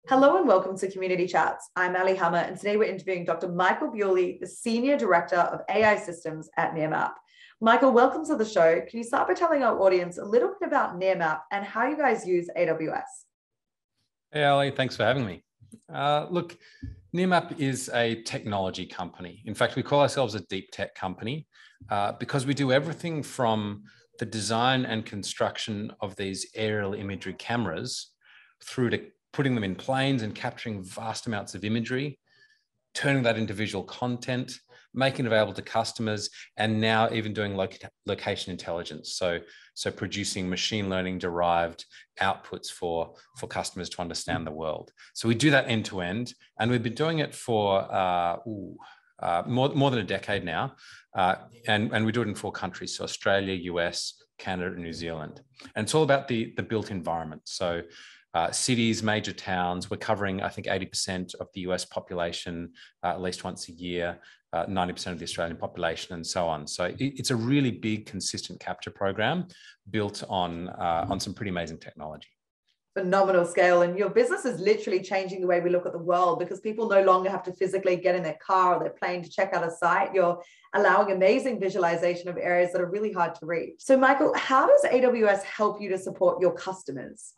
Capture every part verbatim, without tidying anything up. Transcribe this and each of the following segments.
Hello and welcome to Community Chats. I'm Aley Hammer, and today we're interviewing Doctor Michael Bewley, the Senior Director of A I Systems at Nearmap. Michael, welcome to the show. Can you start by telling our audience a little bit about Nearmap and how you guys use A W S? Hey, Aley, thanks for having me. Uh, look, Nearmap is a technology company. In fact, we call ourselves a deep tech company uh, because we do everything from the design and construction of these aerial imagery cameras through to putting them in planes and capturing vast amounts of imagery, turning that into visual content, making it available to customers, and now even doing loc- location intelligence. So, so producing machine learning derived outputs for, for customers to understand the world. So we do that end to end, and we've been doing it for uh, ooh, uh, more, more than a decade now. Uh, and, and we do it in four countries, so Australia, U S, Canada, and New Zealand. And it's all about the, the built environment. So Uh, cities, major towns. We're covering, I think, eighty percent of the U S population uh, at least once a year, uh, ninety percent of the Australian population, and so on. So it, it's a really big, consistent capture program built on, uh, on some pretty amazing technology. Phenomenal scale. And your business is literally changing the way we look at the world, because people no longer have to physically get in their car or their plane to check out a site. You're allowing amazing visualization of areas that are really hard to reach. So, Michael, how does A W S help you to support your customers?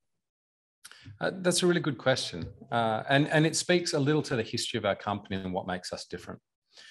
Uh, that's a really good question. Uh, and, and it speaks a little to the history of our company and what makes us different.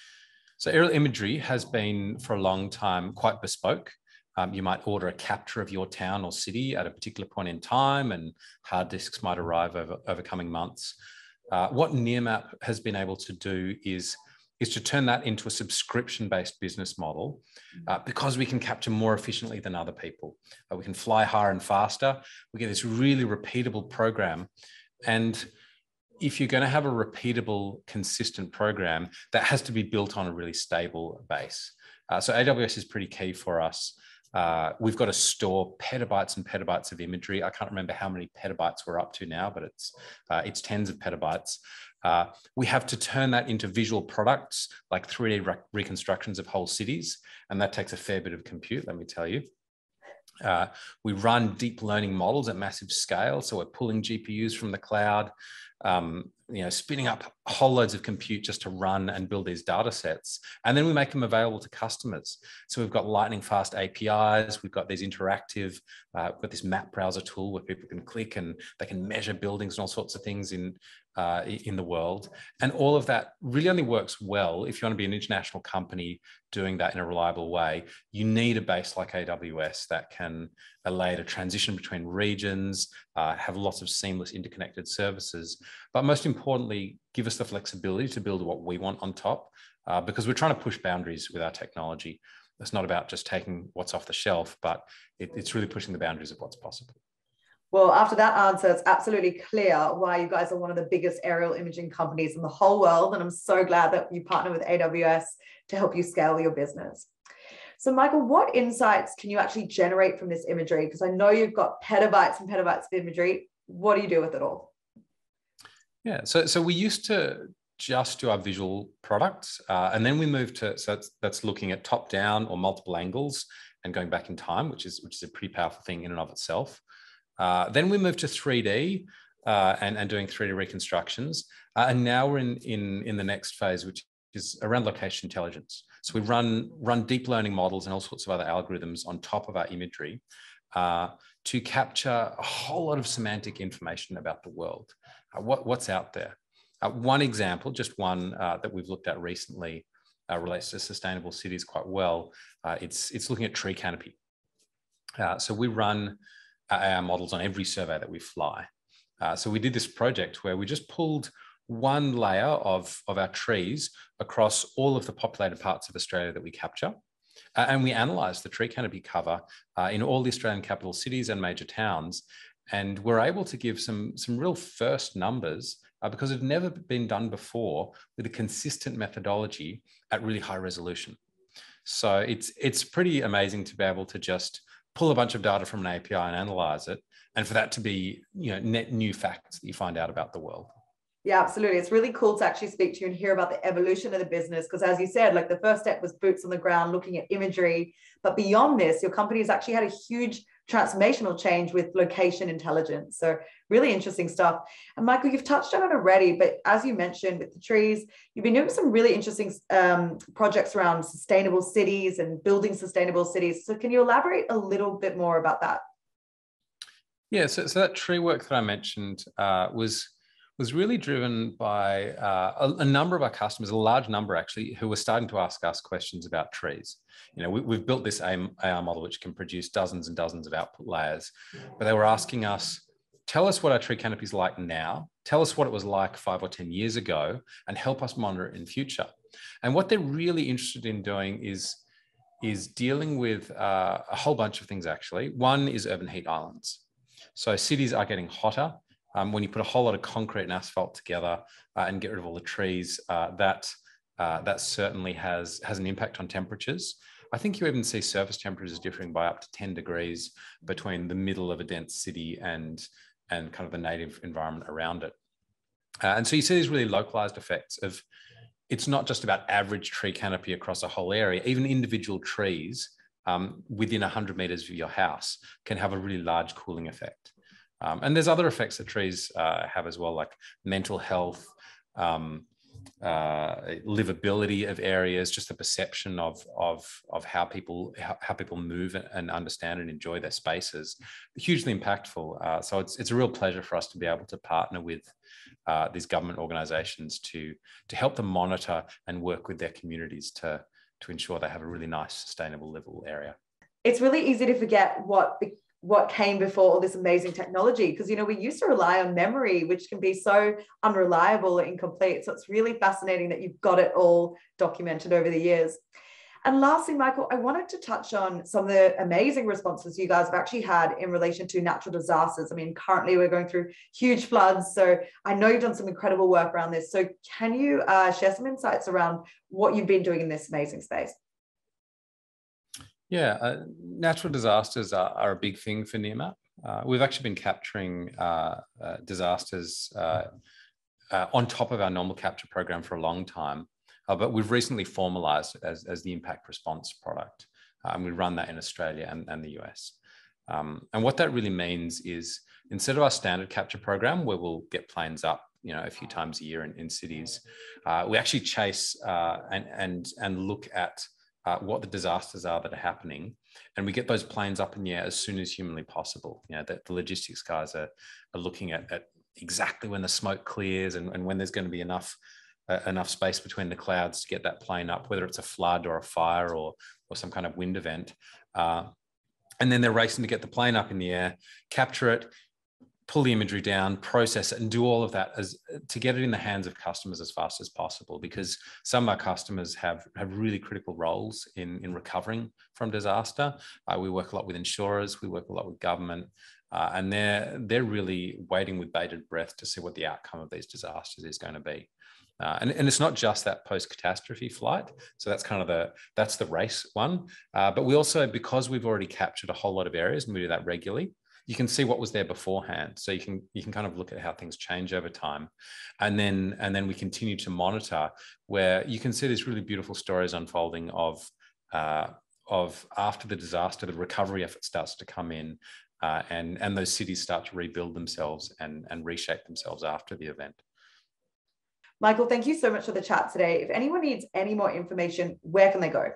So aerial imagery has been for a long time quite bespoke. Um, you might order a capture of your town or city at a particular point in time, and hard disks might arrive over, over coming months. Uh, what Nearmap has been able to do is is to turn that into a subscription-based business model uh, because we can capture more efficiently than other people. Uh, we can fly higher and faster. We get this really repeatable program. And if you're going to have a repeatable, consistent program, that has to be built on a really stable base. Uh, so A W S is pretty key for us. Uh, we've got to store petabytes and petabytes of imagery. I can't remember how many petabytes we're up to now, but it's, uh, it's tens of petabytes. Uh, we have to turn that into visual products like three D re reconstructions of whole cities. And that takes a fair bit of compute, let me tell you. Uh, we run deep learning models at massive scale. So we're pulling G P Us from the cloud, um, you know, spinning up whole loads of compute just to run and build these data sets. And then we make them available to customers. So we've got lightning fast A P Is. We've got these interactive, uh, we've got this map browser tool where people can click and they can measure buildings and all sorts of things in, uh, in the world. And all of that really only works well if you want to be an international company doing that in a reliable way. You need a base like A W S that can allow a transition between regions, uh, have lots of seamless interconnected services, but most importantly, give us the flexibility to build what we want on top, uh, because we're trying to push boundaries with our technology. It's not about just taking what's off the shelf, but it, it's really pushing the boundaries of what's possible. Well, after that answer, it's absolutely clear why you guys are one of the biggest aerial imaging companies in the whole world. And I'm so glad that you partner with A W S to help you scale your business. So, Michael, what insights can you actually generate from this imagery? Because I know you've got petabytes and petabytes of imagery. What do you do with it all? Yeah, so, so we used to just do our visual products, uh, and then we moved to, so that's, that's looking at top down or multiple angles and going back in time, which is, which is a pretty powerful thing in and of itself. Uh, then we moved to three D uh, and, and doing three D reconstructions. Uh, and now we're in, in, in the next phase, which is around location intelligence. So we run, run deep learning models and all sorts of other algorithms on top of our imagery uh, to capture a whole lot of semantic information about the world. Uh, what, what's out there? Uh, one example, just one uh, that we've looked at recently, uh, relates to sustainable cities quite well. Uh, it's, it's looking at tree canopy. Uh, so we run our models on every survey that we fly. Uh, so we did this project where we just pulled one layer of, of our trees across all of the populated parts of Australia that we capture. Uh, and we analysed the tree canopy cover uh, in all the Australian capital cities and major towns. And we're able to give some, some real first numbers uh, because it's never been done before with a consistent methodology at really high resolution. So it's, it's pretty amazing to be able to just pull a bunch of data from an A P I and analyze it, and for that to be, you know, net new facts that you find out about the world. Yeah, absolutely. It's really cool to actually speak to you and hear about the evolution of the business, because as you said, like the first step was boots on the ground, looking at imagery. But beyond this, your company has actually had a huge transformational change with location intelligence. So really interesting stuff. And Michael, you've touched on it already, but as you mentioned with the trees, you've been doing some really interesting um, projects around sustainable cities and building sustainable cities. So can you elaborate a little bit more about that? Yeah, so, so that tree work that I mentioned uh, was was really driven by uh, a, a number of our customers, a large number actually, who were starting to ask us questions about trees. You know, we, we've built this A R model which can produce dozens and dozens of output layers, but they were asking us, tell us what our tree canopy is like now, tell us what it was like five or ten years ago, and help us monitor it in future. And what they're really interested in doing is, is dealing with uh, a whole bunch of things actually. One is urban heat islands. So cities are getting hotter. Um, when you put a whole lot of concrete and asphalt together uh, and get rid of all the trees, uh, that uh, that certainly has has an impact on temperatures. I think you even see surface temperatures differing by up to ten degrees between the middle of a dense city and and kind of the native environment around it. Uh, and so you see these really localized effects of, it's not just about average tree canopy across a whole area. Even individual trees um, within one hundred meters of your house can have a really large cooling effect. Um, and there's other effects that trees uh, have as well, like mental health, um, uh, livability of areas, just the perception of, of, of how people how, how people move and understand and enjoy their spaces, hugely impactful. Uh, so it's, it's a real pleasure for us to be able to partner with uh, these government organizations to, to help them monitor and work with their communities to, to ensure they have a really nice, sustainable, livable area. It's really easy to forget what what came before all this amazing technology, because, you know, we used to rely on memory, which can be so unreliable or incomplete. So it's really fascinating that you've got it all documented over the years. And lastly, Michael, I wanted to touch on some of the amazing responses you guys have actually had in relation to natural disasters. I mean, currently we're going through huge floods. So I know you've done some incredible work around this. So can you uh, share some insights around what you've been doing in this amazing space? Yeah, uh, natural disasters are, are a big thing for Nearmap. Uh, we've actually been capturing uh, uh, disasters uh, uh, on top of our normal capture program for a long time, uh, but we've recently formalized it as, as the impact response product. Uh, and we run that in Australia and, and the U S. Um, and what that really means is, instead of our standard capture program, where we'll get planes up, you know, a few times a year in, in cities, uh, we actually chase uh, and, and, and look at Uh, what the disasters are that are happening, and we get those planes up in the air as soon as humanly possible. You know, that the logistics guys are, are looking at, at exactly when the smoke clears and, and when there's going to be enough uh, enough space between the clouds to get that plane up, whether it's a flood or a fire or or some kind of wind event. Uh, and then they're racing to get the plane up in the air, capture it, pull the imagery down, process it, and do all of that as to get it in the hands of customers as fast as possible, because some of our customers have, have really critical roles in, in recovering from disaster. Uh, we work a lot with insurers, we work a lot with government, uh, and they're, they're really waiting with bated breath to see what the outcome of these disasters is going to be. Uh, and, and it's not just that post-catastrophe flight. So that's kind of the, that's the race one. Uh, but we also, because we've already captured a whole lot of areas, and we do that regularly, you can see what was there beforehand. So you can you can kind of look at how things change over time. And then, and then we continue to monitor, where you can see these really beautiful stories unfolding of, uh, of after the disaster, the recovery effort starts to come in, uh, and, and those cities start to rebuild themselves and, and reshape themselves after the event. Michael, thank you so much for the chat today. If anyone needs any more information, where can they go?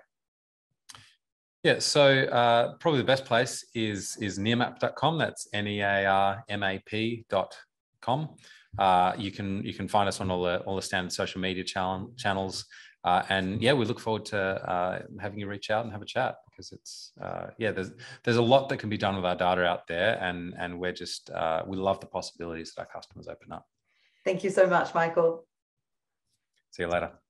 Yeah, so uh, probably the best place is, is nearmap dot com. That's N E A R M A P dot com. Uh, you can you can find us on all the all the standard social media channel, channels. Uh, and yeah, we look forward to uh, having you reach out and have a chat, because it's uh, yeah, there's there's a lot that can be done with our data out there, and and we're just uh, we love the possibilities that our customers open up. Thank you so much, Michael. See you later.